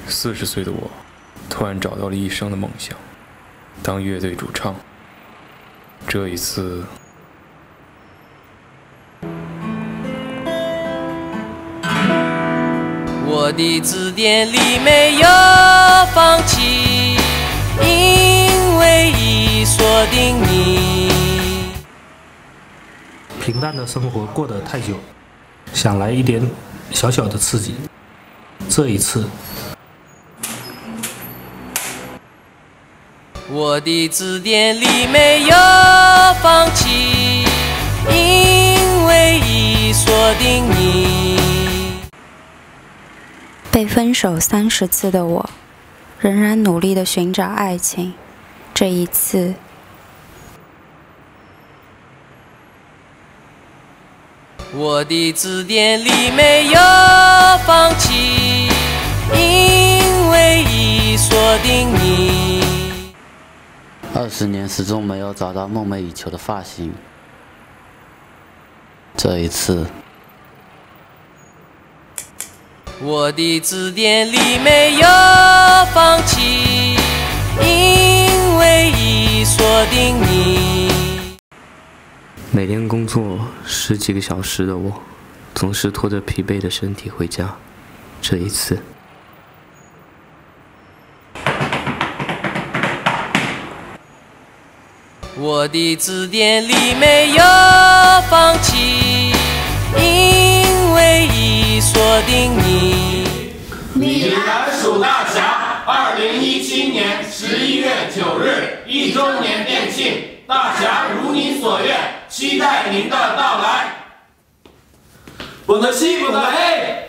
40岁的我，突然找到了一生的梦想，当乐队主唱。这一次， 我的字典里没有放弃，因为已锁定你。 平淡的生活过得太久，想来一点小小的刺激。这一次， 我的字典里没有放弃，因为已锁定你。 被分手30次的我，仍然努力地寻找爱情。这一次， 我的字典里没有放弃，因为已锁定你。 20年始终没有找到梦寐以求的发型，这一次， 我的字典里没有放弃，因为已锁定你。 每天工作10几个小时的我，总是拖着疲惫的身体回家。这一次， 我的字典里没有放弃，因为已锁定你。 米兰鼠大侠2017年11月9日1周年店庆，大侠如您所愿，期待您的到来。不能西，不能黑。